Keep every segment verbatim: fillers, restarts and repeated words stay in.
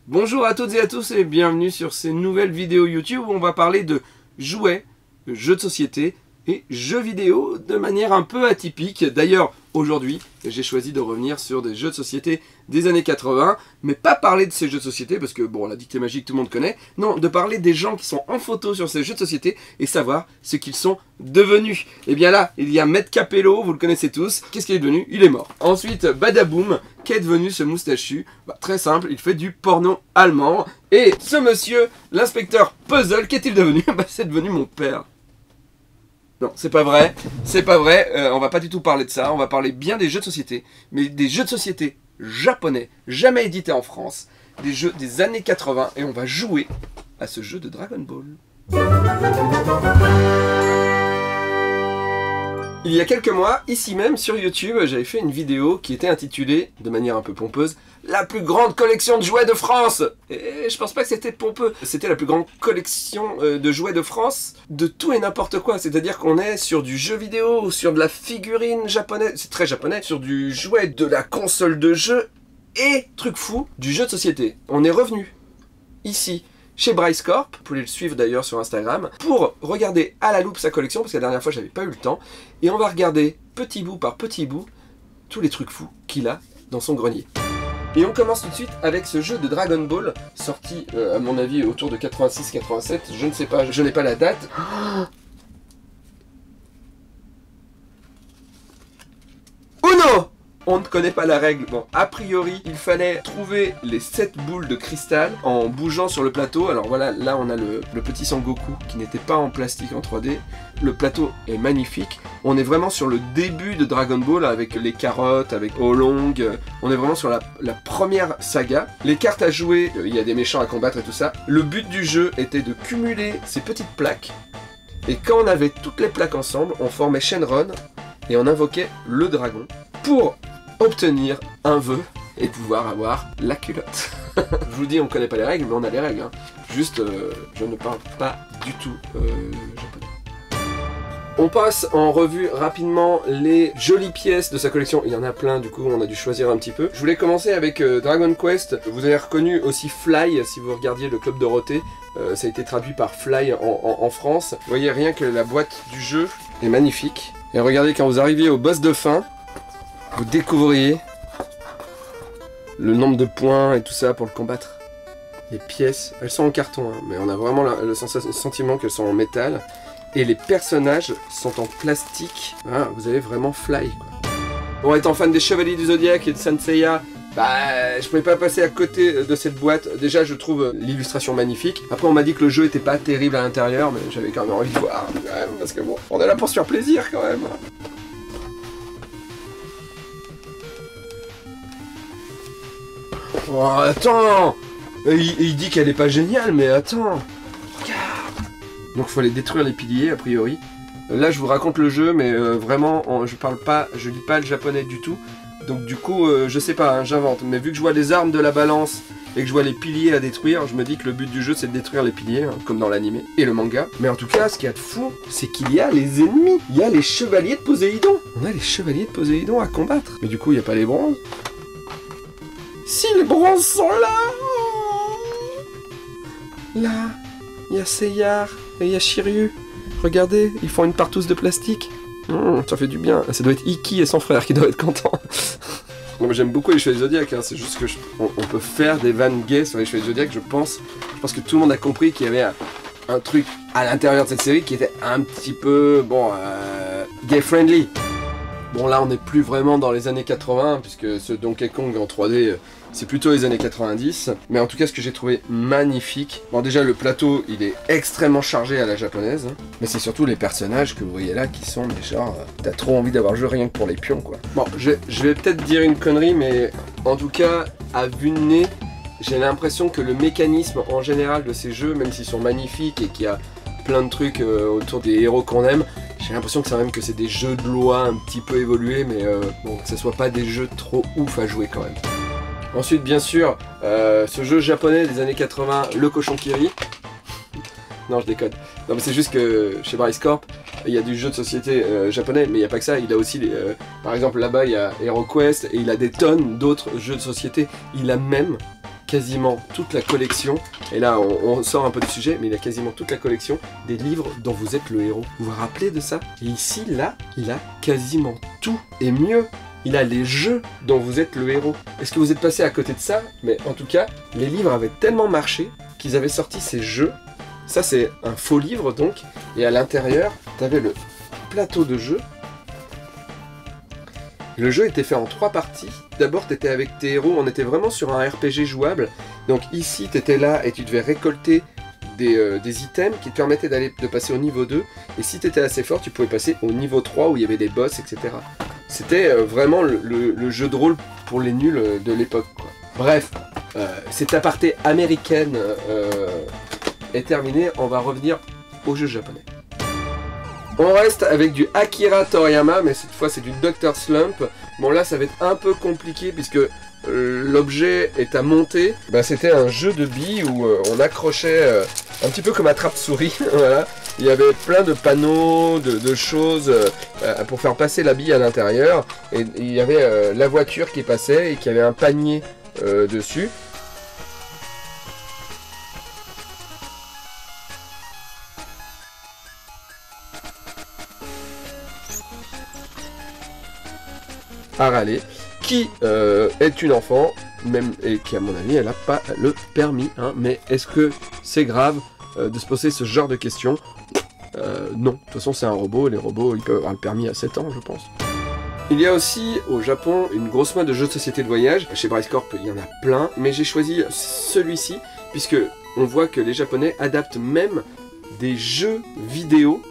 Bonjour à toutes et à tous et bienvenue sur ces nouvelles vidéos YouTube où on va parler de jouets, de jeux de société et jeux vidéo de manière un peu atypique. D'ailleurs, aujourd'hui, j'ai choisi de revenir sur des jeux de société des années quatre-vingts, mais pas parler de ces jeux de société parce que, bon, la dictée magique, tout le monde connaît. Non, de parler des gens qui sont en photo sur ces jeux de société et savoir ce qu'ils sont devenus. Et bien là, il y a Maître Capello, vous le connaissez tous. Qu'est-ce qu'il est devenu? Il est mort. Ensuite, Badaboom. Qu'est devenu ce moustachu? Bah, très simple, il fait du porno allemand. Et ce monsieur, l'inspecteur Puzzle, qu'est-il devenu? Bah, c'est devenu mon père. Non, c'est pas vrai, c'est pas vrai, euh, on va pas du tout parler de ça, on va parler bien des jeux de société, mais des jeux de société japonais, jamais édités en France, des jeux des années quatre-vingts, et on va jouer à ce jeu de Dragon Ball. Il y a quelques mois, ici même sur YouTube, j'avais fait une vidéo qui était intitulée, de manière un peu pompeuse, la plus grande collection de jouets de France. Et je pense pas que c'était pompeux, c'était la plus grande collection de jouets de France, de tout et n'importe quoi. C'est-à-dire qu'on est sur du jeu vidéo, sur de la figurine japonaise, c'est très japonais, sur du jouet, de la console de jeu, et, truc fou, du jeu de société. On est revenu, ici, chez Bryce Corp, vous pouvez le suivre d'ailleurs sur Instagram, pour regarder à la loupe sa collection, parce que la dernière fois j'avais pas eu le temps, et on va regarder petit bout par petit bout tous les trucs fous qu'il a dans son grenier. Et on commence tout de suite avec ce jeu de Dragon Ball, sorti euh, à mon avis autour de quatre-vingt-six quatre-vingt-sept, je ne sais pas, je n'ai pas la date. Uno! On ne connaît pas la règle. Bon, a priori, il fallait trouver les sept boules de cristal en bougeant sur le plateau. Alors voilà, là on a le, le petit Sangoku qui n'était pas en plastique en trois D. Le plateau est magnifique. On est vraiment sur le début de Dragon Ball avec les carottes, avec Oolong. On est vraiment sur la, la première saga. Les cartes à jouer, il y a des méchants à combattre et tout ça. Le but du jeu était de cumuler ces petites plaques. Et quand on avait toutes les plaques ensemble, on formait Shenron et on invoquait le dragon pour obtenir un vœu et pouvoir avoir la culotte. Je vous dis, on connaît pas les règles, mais on a les règles. Hein. Juste, euh, je ne parle pas du tout euh, japonais. On passe en revue rapidement les jolies pièces de sa collection. Il y en a plein, du coup, on a dû choisir un petit peu. Je voulais commencer avec euh, Dragon Quest. Vous avez reconnu aussi Fly, si vous regardiez le Club Dorothée. Euh, ça a été traduit par Fly en, en, en France. Vous voyez, rien que la boîte du jeu est magnifique. Et regardez, quand vous arriviez au boss de fin, vous découvriez le nombre de points et tout ça pour le combattre. Les pièces, elles sont en carton, hein, mais on a vraiment le, le sentiment qu'elles sont en métal. Et les personnages sont en plastique. Ah, vous avez vraiment Fly, quoi. Bon, étant fan des Chevaliers du Zodiac et de Saint Seiya, bah, je pouvais pas passer à côté de cette boîte. Déjà, je trouve l'illustration magnifique. Après, on m'a dit que le jeu était pas terrible à l'intérieur, mais j'avais quand même envie de voir, quand même, parce que bon, on est là pour se faire plaisir, quand même. Oh, attends! Il, il dit qu'elle est pas géniale, mais attends! Regarde! Donc il faut aller détruire les piliers, a priori. Là, je vous raconte le jeu, mais euh, vraiment, on, je parle pas, je lis pas le japonais du tout. Donc du coup, euh, je sais pas, hein, j'invente. Mais vu que je vois les armes de la balance et que je vois les piliers à détruire, je me dis que le but du jeu, c'est de détruire les piliers, hein, comme dans l'anime et le manga. Mais en tout cas, ce qu'il y a de fou, c'est qu'il y a les ennemis. Il y a les chevaliers de Poséidon. On a les chevaliers de Poséidon à combattre. Mais du coup, il n'y a pas les bronzes. Si, les bronzes sont là! Là, il y a Seiya et il y a Shiryu. Regardez, ils font une partouze de plastique. Mmh, ça fait du bien. Ça doit être Iki et son frère qui doivent être contents. Bon, j'aime beaucoup les Chevaliers du Zodiac, hein. C'est juste que je, on, on peut faire des vannes gays sur les Chevaliers du Zodiac, je pense. Je pense que tout le monde a compris qu'il y avait un, un truc à l'intérieur de cette série qui était un petit peu, bon, euh, gay-friendly. Bon, là, on n'est plus vraiment dans les années quatre-vingts, puisque ce Donkey Kong en trois D, c'est plutôt les années quatre-vingt-dix. Mais en tout cas, ce que j'ai trouvé magnifique... Bon, déjà, le plateau, il est extrêmement chargé à la japonaise. Mais c'est surtout les personnages que vous voyez là qui sont, mais genre... T'as trop envie d'avoir joué rien que pour les pions, quoi. Bon, je, je vais peut-être dire une connerie, mais en tout cas, à vue de nez, j'ai l'impression que le mécanisme en général de ces jeux, même s'ils sont magnifiques et qu'il y a plein de trucs euh, autour des héros qu'on aime, j'ai l'impression que c'est même que c'est des jeux de loi un petit peu évolués, mais euh, bon, que ce soit pas des jeux trop ouf à jouer quand même. Ensuite, bien sûr, euh, ce jeu japonais des années quatre-vingts, le cochon qui rit. Non, je déconne. Non, mais c'est juste que chez Bryce Corp, il y a du jeu de société euh, japonais, mais il n'y a pas que ça. Il a aussi, les, euh, par exemple, là-bas, il y a HeroQuest et il a des tonnes d'autres jeux de société. Il a même quasiment toute la collection, et là on, on sort un peu du sujet, mais il a quasiment toute la collection des livres dont vous êtes le héros. Vous vous rappelez de ça? Et ici, là, il a quasiment tout, et mieux, il a les jeux dont vous êtes le héros. Est-ce que vous êtes passé à côté de ça? Mais en tout cas, les livres avaient tellement marché qu'ils avaient sorti ces jeux. Ça c'est un faux livre donc, et à l'intérieur, tu avais le plateau de jeu. Le jeu était fait en trois parties. D'abord, tu étais avec tes héros, on était vraiment sur un R P G jouable. Donc ici, tu étais là et tu devais récolter des, euh, des items qui te permettaient d'aller de passer au niveau deux. Et si tu étais assez fort, tu pouvais passer au niveau trois où il y avait des boss, et cetera. C'était euh, vraiment le, le, le jeu de rôle pour les nuls euh, de l'époque, quoi. Bref, euh, cette aparté américaine euh, est terminée. On va revenir aux jeux japonais. On reste avec du Akira Toriyama, mais cette fois c'est du docteur Slump. Bon là ça va être un peu compliqué puisque euh, l'objet est à monter. Bah, c'était un jeu de billes où euh, on accrochait euh, un petit peu comme attrape-souris. Voilà. Il y avait plein de panneaux, de, de choses euh, pour faire passer la bille à l'intérieur. Et, et il y avait euh, la voiture qui passait et qui avait un panier euh, dessus. À râler, qui euh, est une enfant, même, et qui à mon avis elle n'a pas le permis, hein, mais est-ce que c'est grave euh, de se poser ce genre de questions? euh, Non, de toute façon c'est un robot, et les robots ils peuvent avoir le permis à sept ans je pense. Il y a aussi au Japon une grosse mode de jeux de société de voyage. Chez Bryce Corp il y en a plein, mais j'ai choisi celui-ci puisque on voit que les Japonais adaptent même des jeux vidéo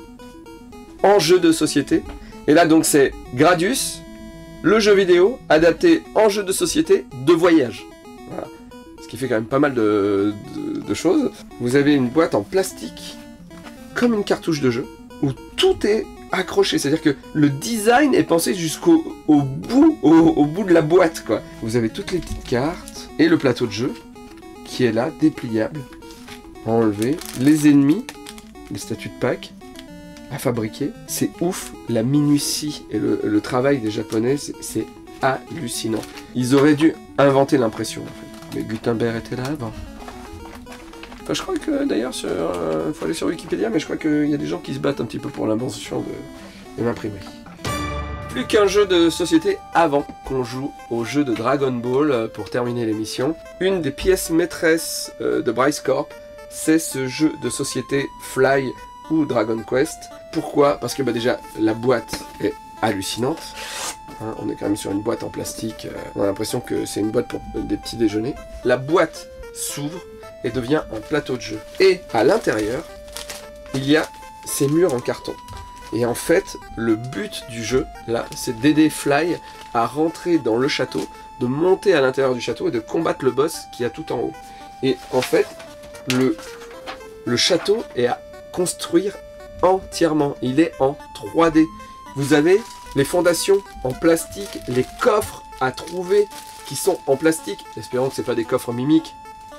en jeux de société. Et là donc c'est Gradius, le jeu vidéo adapté en jeu de société de voyage. Voilà. Ce qui fait quand même pas mal de, de, de choses. Vous avez une boîte en plastique, comme une cartouche de jeu, où tout est accroché. C'est-à-dire que le design est pensé jusqu'au au bout, au, au bout de la boîte, quoi. Vous avez toutes les petites cartes, et le plateau de jeu, qui est là, dépliable, à enlever. Les ennemis, les statues de Pâques, à fabriquer. C'est ouf, la minutie et le, le travail des Japonais, c'est hallucinant. Ils auraient dû inventer l'impression, en fait. Mais Gutenberg était là avant. Enfin, je crois que d'ailleurs, il euh, faut aller sur Wikipédia, mais je crois qu'il y a des gens qui se battent un petit peu pour l'invention de, de l'imprimerie. Plus qu'un jeu de société avant qu'on joue au jeu de Dragon Ball euh, pour terminer l'émission. Une des pièces maîtresses euh, de Bryce Corp, c'est ce jeu de société Fly ou Dragon Quest. Pourquoi? Parce que bah, déjà la boîte est hallucinante, hein, on est quand même sur une boîte en plastique, euh, on a l'impression que c'est une boîte pour des petits déjeuners. La boîte s'ouvre et devient un plateau de jeu. Et à l'intérieur, il y a ces murs en carton. Et en fait, le but du jeu, là, c'est d'aider Fly à rentrer dans le château, de monter à l'intérieur du château et de combattre le boss qui a tout en haut. Et en fait, le, le château est à construire entièrement. Il est en trois D. Vous avez les fondations en plastique, les coffres à trouver qui sont en plastique. Espérons que ce n'est pas des coffres mimiques.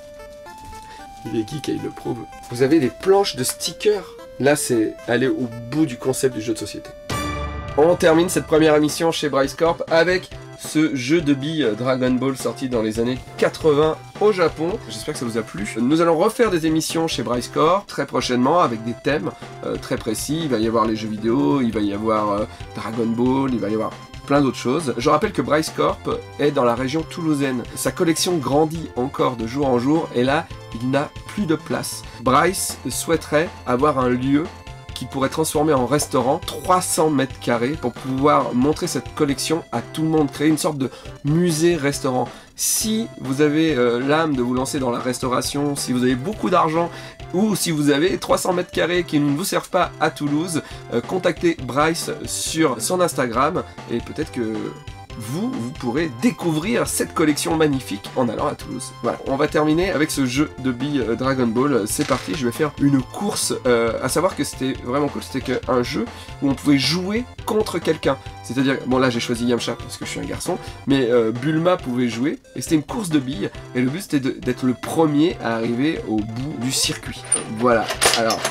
Il est geek et il le prouve. Vous avez des planches de stickers. Là, c'est aller au bout du concept du jeu de société. On termine cette première émission chez Bryce Corp avec ce jeu de billes Dragon Ball sorti dans les années quatre-vingts au Japon. J'espère que ça vous a plu. Nous allons refaire des émissions chez Bryce Corp très prochainement avec des thèmes euh, très précis. Il va y avoir les jeux vidéo, il va y avoir euh, Dragon Ball, il va y avoir plein d'autres choses. Je rappelle que Bryce Corp est dans la région toulousaine. Sa collection grandit encore de jour en jour et là, il n'a plus de place. Bryce souhaiterait avoir un lieu qui pourrait transformer en restaurant trois cents mètres carrés pour pouvoir montrer cette collection à tout le monde, créer une sorte de musée-restaurant. Si vous avez euh, l'âme de vous lancer dans la restauration, si vous avez beaucoup d'argent ou si vous avez trois cents mètres carrés qui ne vous servent pas à Toulouse, euh, contactez Bryce sur son Instagram et peut-être que vous, vous pourrez découvrir cette collection magnifique en allant à Toulouse. Voilà, on va terminer avec ce jeu de billes euh, Dragon Ball. C'est parti, je vais faire une course. Euh, à savoir que c'était vraiment cool, c'était un jeu où on pouvait jouer contre quelqu'un. C'est-à-dire, bon là j'ai choisi Yamcha parce que je suis un garçon, mais euh, Bulma pouvait jouer, et c'était une course de billes, et le but c'était d'être le premier à arriver au bout du circuit. Voilà, alors...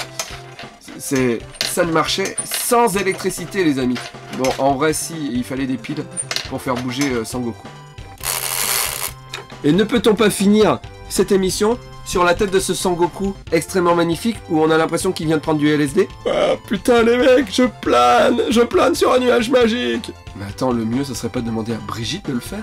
c'est ça ne marchait sans électricité les amis. Bon en vrai si il fallait des piles pour faire bouger euh, Sangoku. Et ne peut-on pas finir cette émission sur la tête de ce Sangoku extrêmement magnifique où on a l'impression qu'il vient de prendre du L S D. Ah putain les mecs, je plane, je plane sur un nuage magique. Mais attends, le mieux, ça serait pas de demander à Brigitte de le faire?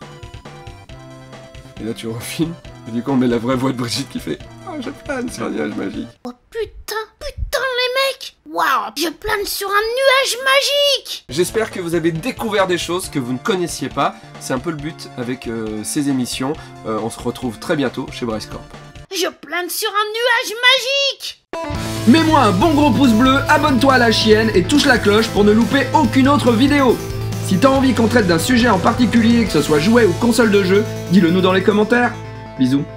Et là tu refilmes, et du coup on met la vraie voix de Brigitte qui fait « Oh, je plane sur un nuage magique ». Oh putain, putain les mecs. Waouh, je plane sur un nuage magique. J'espère que vous avez découvert des choses que vous ne connaissiez pas. C'est un peu le but avec euh, ces émissions. Euh, on se retrouve très bientôt chez Bryce Corp. Je plane sur un nuage magique. Mets-moi un bon gros pouce bleu, abonne-toi à la chaîne et touche la cloche pour ne louper aucune autre vidéo. Si t'as envie qu'on traite d'un sujet en particulier, que ce soit jouet ou console de jeu, dis-le nous dans les commentaires. Bisous.